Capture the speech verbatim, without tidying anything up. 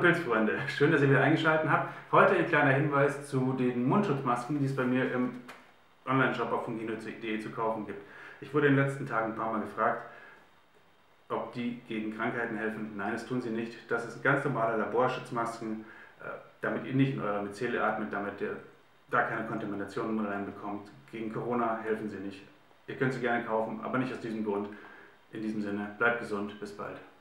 Pilzfreunde, schön, dass ihr wieder eingeschaltet habt. Heute ein kleiner Hinweis zu den Mundschutzmasken, die es bei mir im Online-Shop auf fungino punkt de zu kaufen gibt. Ich wurde in den letzten Tagen ein paar Mal gefragt, ob die gegen Krankheiten helfen. Nein, das tun sie nicht. Das ist ein ganz normaler Laborschutzmasken, damit ihr nicht in eurer Myzele atmet, damit ihr da keine Kontaminationen reinbekommt. Gegen Corona helfen sie nicht. Ihr könnt sie gerne kaufen, aber nicht aus diesem Grund. In diesem Sinne, bleibt gesund, bis bald.